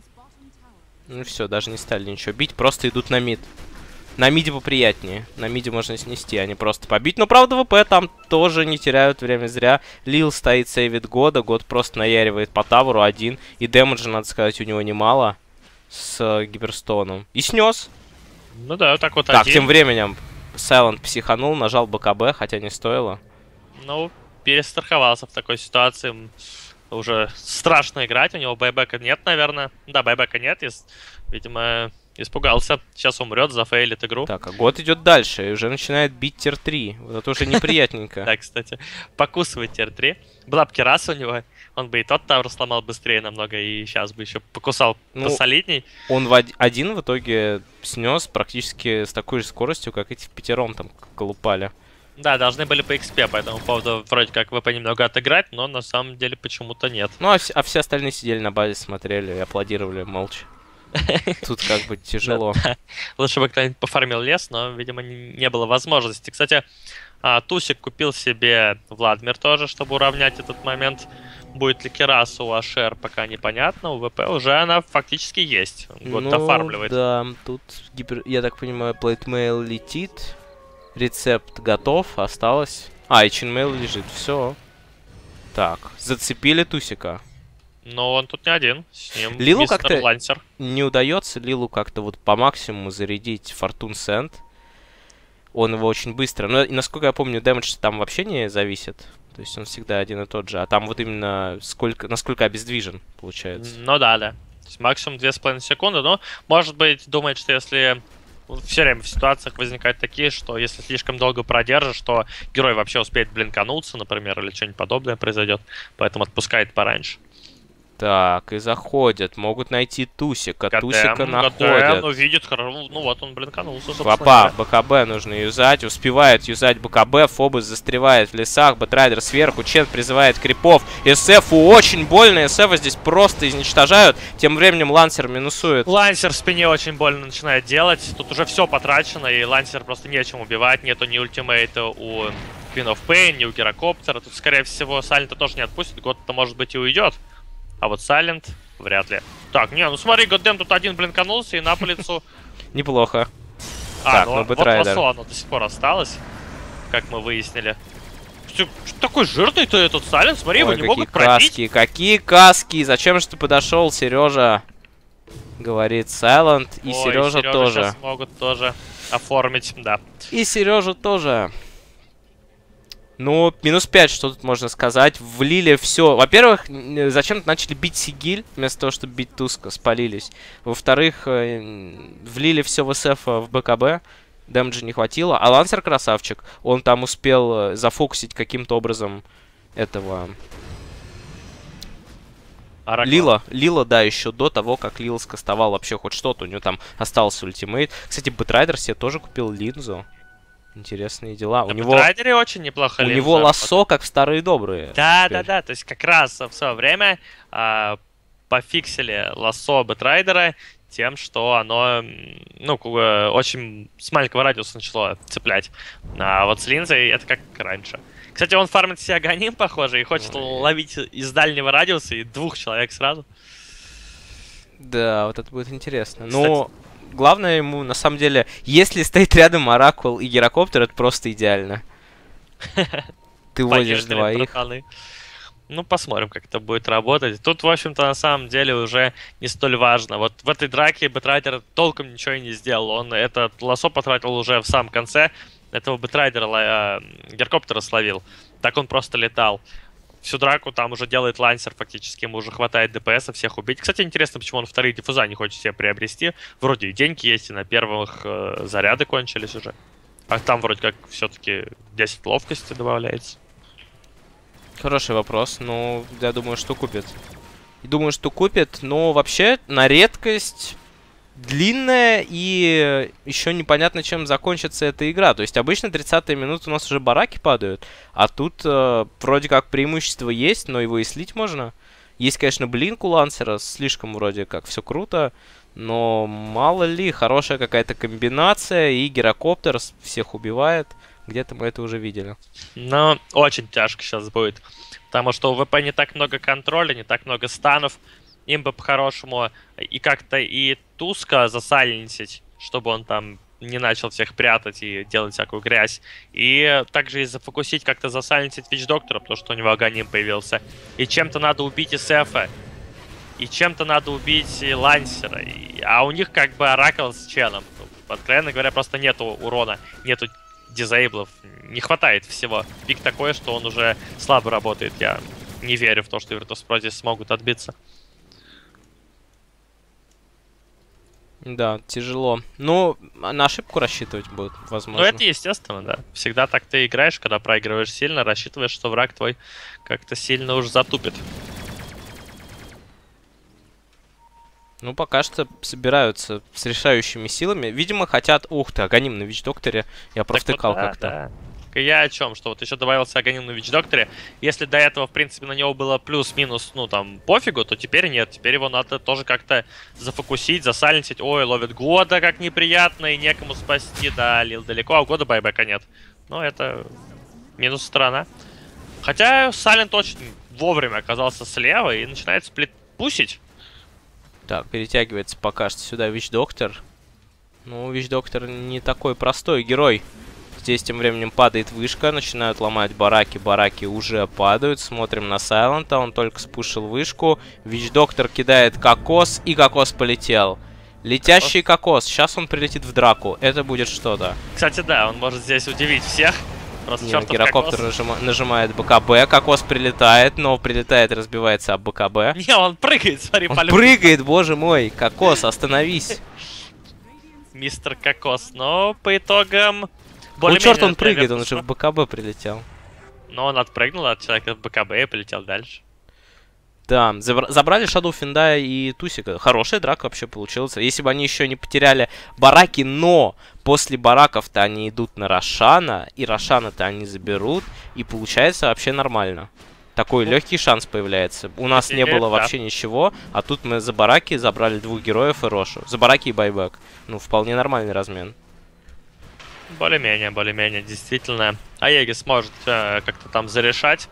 Ну все, даже не стали ничего бить, просто идут на мид. На миде поприятнее. На миде можно снести, а не просто побить. Но, правда, ВП там тоже не теряют время зря. Лил стоит, сейвит Года. Год просто наяривает по таверу один. И дэмэджа, надо сказать, у него немало. С э, Гиперстоуном. И снес. Ну да, вот так вот Так, один. тем временем Сайлент психанул, нажал БКБ, хотя не стоило. Ну, перестраховался в такой ситуации. Уже страшно играть, у него байбека нет, наверное. Да, байбека нет, из, видимо, испугался. Сейчас умрет, зафейлит игру. Так, а Год идет дальше и уже начинает бить тир три. Вот это уже неприятненько. Да, кстати, покусывает тир три. Была бы кераса у него, он бы и тот тавр сломал быстрее намного, и сейчас бы еще покусал посолидней. Он в один в итоге снес практически с такой же скоростью, как эти в пятером там колупали. Да, должны были по экспе по этому поводу вроде как ВП немного отыграть, но на самом деле почему-то нет. Ну, а, вс а все остальные сидели на базе, смотрели и аплодировали молча. Тут как бы тяжело. Лучше бы кто-нибудь пофармил лес, но, видимо, не было возможности. Кстати, Тусик купил себе Владмир тоже, чтобы уравнять этот момент. Будет ли кераса у Ашер, пока непонятно. У ВП уже она фактически есть. Год дофармливает. Да, тут, гипер... я так понимаю, плейтмейл летит. Рецепт готов, осталось... А, и чинмейл лежит, все. Так, зацепили Тусика. Но он тут не один. С ним Лилу как-то Лансер. Не удается Лилу как-то вот по максимуму зарядить Фортун Сент. Он его очень быстро... Но, насколько я помню, дэмэдж там вообще не зависит. То есть он всегда один и тот же. А там вот именно сколько, насколько обездвижен, получается. Ну да, да. То есть максимум две с половиной секунды. Но, может быть, думает, что если... Все время в ситуациях возникают такие, что если слишком долго продержишь, то герой вообще успеет блинкануться, например, или что-нибудь подобное произойдет. Поэтому отпускает пораньше. Так, и заходят. Могут найти Тусика. ГТМ, Тусика находят. ГТМ, ну, видит, ну вот он блинканулся. Папа, БКБ нужно юзать. Успевает юзать БКБ. Фобус застревает в лесах. Бэтрайдер сверху. Чен призывает крипов. СФу очень больно. СФа здесь просто изничтожают. Тем временем Лансер минусует. Лансер в спине очень больно начинает делать. Тут уже все потрачено, и Лансер просто нечем убивать. Нету ни ультимейта у Queen of Pain, ни у Гирокоптера. Тут, скорее всего, Сайлента тоже не отпустит. Год-то, может быть, и уйдет. А вот Сайлент вряд ли. Так, не, ну смотри, Годдем тут один блинканулся и на полицу. Неплохо. А, так, ну, ну вот Бэтрайдер. лосо оно до сих пор осталось, как мы выяснили. Что такой жирный-то этот Сайлент? Смотри, его не могут пробить. Какие каски, какие каски! Зачем же ты подошел, Сережа? Говорит Сайлент. И Ой, Сережа, Сережа тоже. Сейчас могут тоже оформить, да. И Сережа тоже. Ну, минус пять, что тут можно сказать. Влили все. Во-первых, зачем-то начали бить Сигиль, вместо того, чтобы бить Туска, спалились. Во-вторых, влили все в СФ в БКБ. Дэмэджа не хватило. А Лансер красавчик. Он там успел зафокусить каким-то образом этого... Аракон. Лила, Лила, да, еще до того, как Лил скастовал вообще хоть что-то. У него там остался ультимейт. Кстати, Бэтрайдер себе тоже купил линзу. Интересные дела. На у него, очень неплохо. у него лассо, как в старые добрые. Да, теперь. да, да. То есть как раз в свое время а, пофиксили лассо Бэтрайдера тем, что оно, ну, очень с маленького радиуса начало цеплять. А вот с линзой это как раньше. Кстати, он фармит себе Аганим, похоже, и хочет Ой. ловить из дальнего радиуса и двух человек сразу. Да, вот это будет интересно. Кстати, но главное ему, на самом деле, если стоит рядом Оракул и Гирокоптер, это просто идеально. Ты водишь двоих. Ну, посмотрим, как это будет работать. Тут, в общем-то, на самом деле уже не столь важно. Вот в этой драке Бэтрайдер толком ничего и не сделал. Он этот лассо потратил уже в самом конце. Этого Бэтрайдера э, Гирокоптера словил. Так он просто летал. Всю драку там уже делает Лансер фактически. Ему уже хватает ДПСа всех убить. Кстати, интересно, почему он вторые диффуза не хочет себе приобрести. Вроде и деньги есть, и на первых э, заряды кончились уже. А там вроде как все-таки десять ловкости добавляется. Хороший вопрос. Ну, я думаю, что купит. Думаю, что купит. Но вообще, на редкость, длинная, и еще непонятно, чем закончится эта игра. То есть обычно тридцатая минута у нас уже бараки падают, а тут э, вроде как преимущество есть, но его и слить можно. Есть, конечно, блинк у Лансера, слишком вроде как все круто, но мало ли, хорошая какая-то комбинация, и гирокоптер всех убивает. Где-то мы это уже видели. Но очень тяжко сейчас будет, потому что у ВП не так много контроля, не так много станов. Им бы по-хорошему и как-то и Туска засайленсить, чтобы он там не начал всех прятать и делать всякую грязь. И также и зафокусить, как-то засайленсить Вич-доктора, потому что у него Аганим появился. И чем-то надо убить СФа. И чем-то надо убить и Лансера. И... А у них как бы Оракл с Ченом. Откровенно говоря, просто нету урона, нету дизейблов. Не хватает всего. Пик такой, что он уже слабо работает. Я не верю в то, что Virtus.pro здесь смогут отбиться. Да, тяжело. Ну, на ошибку рассчитывать будет, возможно. Ну, это естественно, да. Всегда так ты играешь, когда проигрываешь сильно, рассчитываешь, что враг твой как-то сильно уж затупит. Ну, пока что собираются с решающими силами. Видимо, хотят... Ух ты, Аганим на Вич-докторе. Я провтыкал вот, да, как-то. Да. Я о чем? Что вот еще добавился Аганим на Вич-докторе. Если до этого, в принципе, на него было плюс-минус, ну, там, пофигу, то теперь нет. Теперь его надо тоже как-то зафокусить, засайлентить. Ой, ловит Года, как неприятно, и некому спасти. Да, Лил далеко, а у Года байбека нет. Но это минус сторона. Хотя Сайлент очень вовремя оказался слева и начинает сплит-пусить. Так, перетягивается пока что сюда Вич-доктор. Ну, Вич-доктор не такой простой герой. Здесь тем временем падает вышка, начинают ломать бараки, бараки уже падают. Смотрим на Сайлента, он только спушил вышку. Вич-доктор кидает кокос, и кокос полетел. Летящий кокос, сейчас он прилетит в драку, это будет что-то. Кстати, да, он может здесь удивить всех. Просто Не, гирокоптер нажима нажимает БКБ, кокос прилетает, но прилетает и разбивается об БКБ. Не, он прыгает, смотри, он прыгает, боже мой, кокос, остановись. Мистер Кокос, но по итогам... Ну, черт, он прыгает, он уже в БКБ прилетел. Но он отпрыгнул от человека в БКБ и полетел дальше. Да, забрали Шадоу Финдая и Тусика. Хорошая драка вообще получилась. Если бы они еще не потеряли бараки, но после бараков-то они идут на Рошана, и Рошана-то они заберут, и получается вообще нормально. Такой ну, легкий шанс появляется. У нас не было да. вообще ничего, а тут мы за бараки забрали двух героев и Рошу. За бараки и байбек. Ну, вполне нормальный размен. Более-менее, более-менее, действительно. Аеги сможет э, как-то там зарешать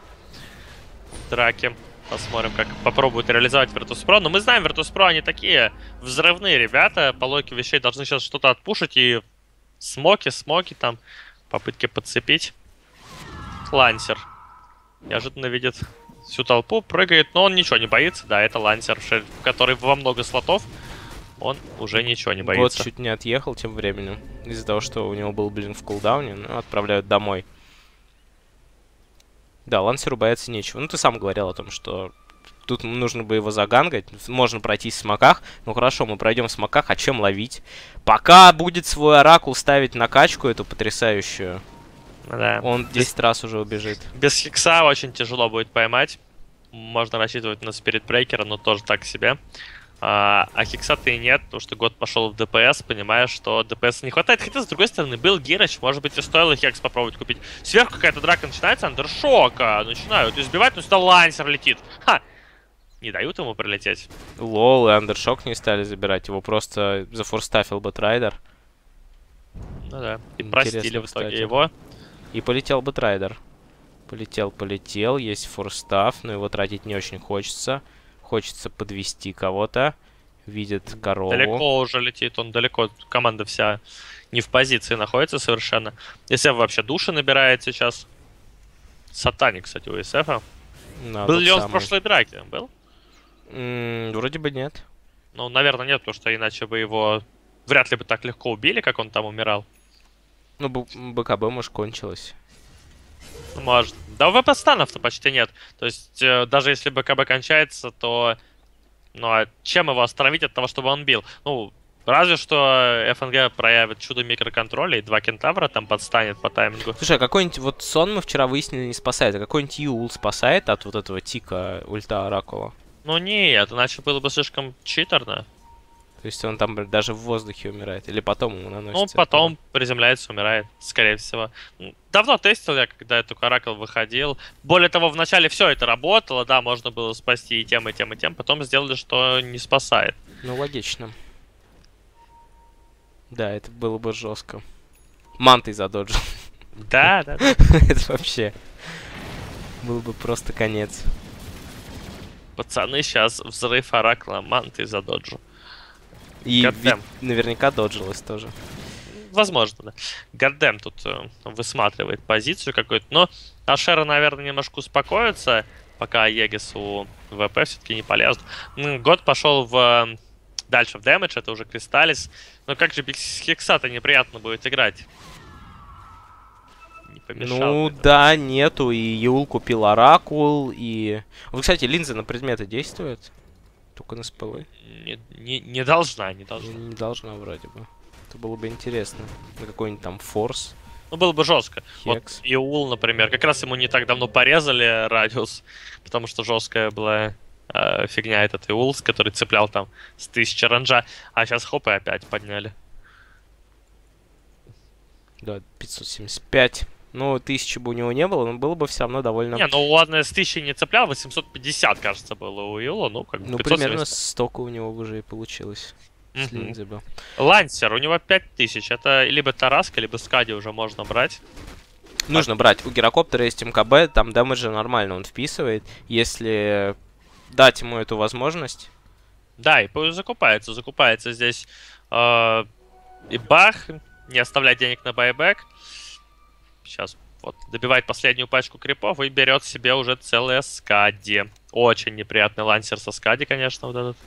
драки. Посмотрим, как попробуют реализовать Virtus.pro. Но мы знаем, Virtus.pro, они такие взрывные ребята. По логике вещей должны сейчас что-то отпушить. И смоки, смоки там, попытки подцепить. Лансер неожиданно видит всю толпу, прыгает, но он ничего не боится. Да, это Лансер, который во много слотов. Он уже ничего не боится. Вот чуть не отъехал тем временем. Из-за того, что у него был блин в кулдауне. Ну, отправляют домой. Да, Лансеру бояться нечего. Ну, ты сам говорил о том, что тут нужно бы его загангать. Можно пройтись в смоках. Ну, хорошо, мы пройдем в смоках. А чем ловить? Пока будет свой оракул ставить накачку эту потрясающую. Да. Он десять без... раз уже убежит. Без хикса очень тяжело будет поймать. Можно рассчитывать на спиритбрейкера, но тоже так себе. А, а хикса-то и нет, потому что год пошел в ДПС, понимая, что ДПС не хватает. Хотя, с другой стороны, был Гирыч, может быть, и стоило хекс попробовать купить. Сверху какая-то драка начинается, андершока начинают избивать, но сюда Лансер летит. Ха! Не дают ему прилететь. Лол, и андершок не стали забирать, его просто зафорстафил Бэтрайдер. Ну да, и простили в итоге его. И полетел Бэтрайдер. Полетел, полетел, есть форстаф, но его тратить не очень хочется. Хочется подвести кого-то. Видит корову. Далеко уже летит, он далеко. Команда вся не в позиции находится совершенно. эс эф вообще души набирает сейчас. Сатаник, кстати, у эс эфа. Да, был ли он самый. В прошлой драке? Был? М-м, вроде бы нет. Ну, наверное, нет, потому что иначе бы его вряд ли бы так легко убили, как он там умирал. Ну, БКБ, может, кончилось. Может. Да, у ВП-станов-то почти нет. То есть, э, даже если БКБ кончается, то... Ну, а чем его остановить от того, чтобы он бил? Ну, разве что ФНГ проявит чудо микроконтроля, и два кентавра там подстанет по таймингу. Слушай, а какой-нибудь... Вот сон мы вчера выяснили, не спасает. А какой-нибудь Юл спасает от вот этого тика ульта Оракула? Ну, нет, иначе было бы слишком читерно. То есть он там даже в воздухе умирает. Или потом ему наносится? Ну, потом приземляется, умирает, скорее всего. Давно тестил я, когда этот Оракл выходил. Более того, вначале все это работало, да, можно было спасти и тем, и тем, и тем. Потом сделали, что не спасает. Ну, логично. Да, это было бы жестко. Мантой задоджил. Да, да, да. Это вообще был бы просто конец. Пацаны, сейчас взрыв Оракла, манты задоджу. И наверняка доджилось тоже. Возможно, да. Гардем тут э, высматривает позицию какую-то. Но Ашера, наверное, немножко успокоится, пока Егис у ВП все-таки не полезут. Год пошел в... дальше в дэмэдж, это уже Кристаллис. Но как же без Хекса-то неприятно будет играть. Не помешал. Ну да, нету. И Юл купил Оракул, и... Вот, кстати, линза на предметы действует? Только на спелы? Не, не, не должна, не должна. Не, не должна вроде бы. Это было бы интересно. На какой-нибудь там форс. Ну, было бы жестко. Хекс. Вот Иул, например, как раз ему не так давно порезали радиус, потому что жесткая была э, фигня этот Иул, который цеплял там с тысячи ранжа, а сейчас хоп и опять подняли. Да, пятьсот семьдесят пять. Ну, тысячи бы у него не было, но было бы все равно довольно... Не, ну ладно, с тысячи не цеплял, восемьсот пятьдесят, кажется, было у Иула, ну, как бы Ну, пятьсот семьдесят. примерно столько у него уже и получилось. С линзой бы. Лансер, у него пять тысяч, это либо Тараска, либо Скади уже можно брать. Нужно брать. У Гирокоптера есть МКБ, там дэмэджа нормально он вписывает. Если дать ему эту возможность... Да, и закупается, закупается здесь э, и бах, не оставлять денег на байбек. Сейчас вот добивает последнюю пачку крипов и берет себе уже целое Скади. Очень неприятный лансер со Скади, конечно, вот этот.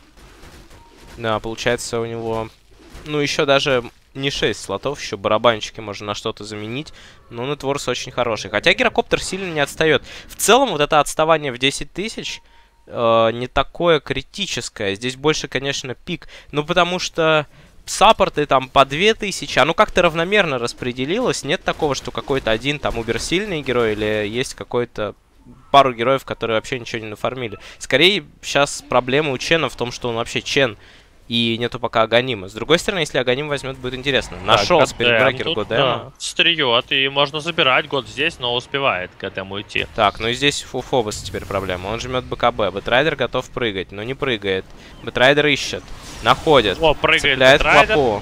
Да, получается у него... Ну, еще даже не шесть слотов, еще барабанчики можно на что-то заменить. Но нетворс очень хороший. Хотя Гирокоптер сильно не отстает. В целом, вот это отставание в десять тысяч э, не такое критическое. Здесь больше, конечно, пик. Ну, потому что... Саппорты там по две тысячи, оно как-то равномерно распределилось. Нет такого, что какой-то один там уберсильный герой или есть какой-то пару героев, которые вообще ничего не нафармили. Скорее, сейчас проблема у Чена в том, что он вообще Чен и нету пока Аганима. С другой стороны, если Аганим возьмет, будет интересно. Нашел да, спиритбрекер Годема. Да, встреет, и можно забирать год здесь, но успевает Годем уйти. Так, ну и здесь у Фобоса теперь проблема. Он жмет БКБ. Бэтрайдер готов прыгать, но не прыгает. Бэтрайдер ищет. Находит. О, прыгает Цепляет клопу.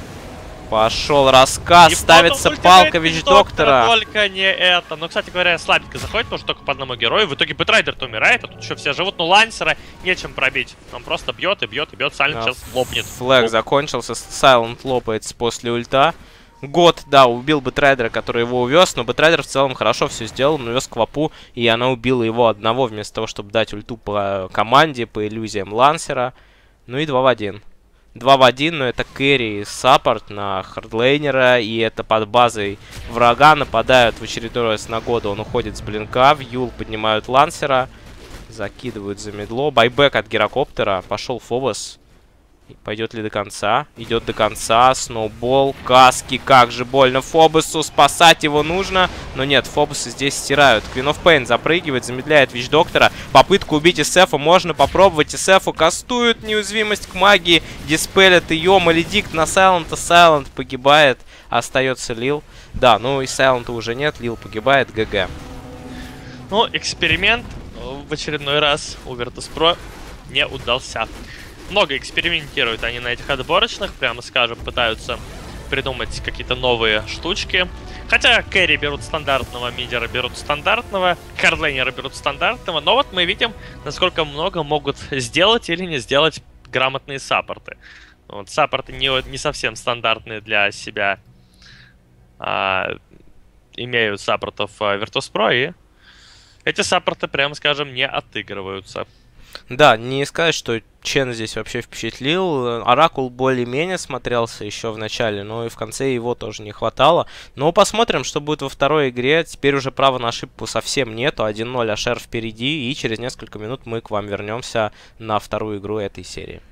Пошел рассказ, и ставится палка Вич-доктора. Только не это. Ну, кстати говоря, слабенько заходит, потому что только по одному герою. В итоге Бэтрайдер-то умирает, а тут еще все живут. Ну, Лансера нечем пробить. Он просто бьет и бьет и бьет. Сайлент а, сейчас лопнет. Флэг Лоп. закончился, Сайлент лопается после ульта. Год, да, убил Бэтрайдера, который его увез, но Бэтрайдер в целом хорошо все сделал. Он увез Квапу, и она убила его одного, вместо того, чтобы дать ульту по команде, по иллюзиям Лансера. Ну и два в один. два в один, но это кэрри и саппорт на хардлейнера, и это под базой врага. Нападают в очередной раз на года, он уходит с блинка, в Юл поднимают Лансера, закидывают за медло. Байбек от Гирокоптера, пошел Фобос. Пойдет ли до конца? Идет до конца. Сноубол, каски, как же больно Фобосу, спасать его нужно. Но нет, Фобоса здесь стирают. Queen of Pain запрыгивает, замедляет Вич-доктора. Попытку убить Исефа можно попробовать. Исефу кастуют неуязвимость к магии. Диспелят ее, Маледикт на Сайлента. Сайлент погибает, остается Лил. Да, ну и Сайлента уже нет, Лил погибает, ГГ. Ну, эксперимент в очередной раз у Virtus.pro не удался. Много экспериментируют они на этих отборочных, прямо скажем, пытаются придумать какие-то новые штучки. Хотя кэрри берут стандартного, мидера берут стандартного, хардлейнера берут стандартного. Но вот мы видим, насколько много могут сделать или не сделать грамотные саппорты. Вот, саппорты не, не совсем стандартные для себя. А, имеют саппортов Virtus.pro, и эти саппорты, прямо скажем, не отыгрываются. Да, не сказать, что Чен здесь вообще впечатлил. Оракул более-менее смотрелся еще в начале, но и в конце его тоже не хватало. Но посмотрим, что будет во второй игре. Теперь уже права на ошибку совсем нету. один ноль Ашер впереди, и через несколько минут мы к вам вернемся на вторую игру этой серии.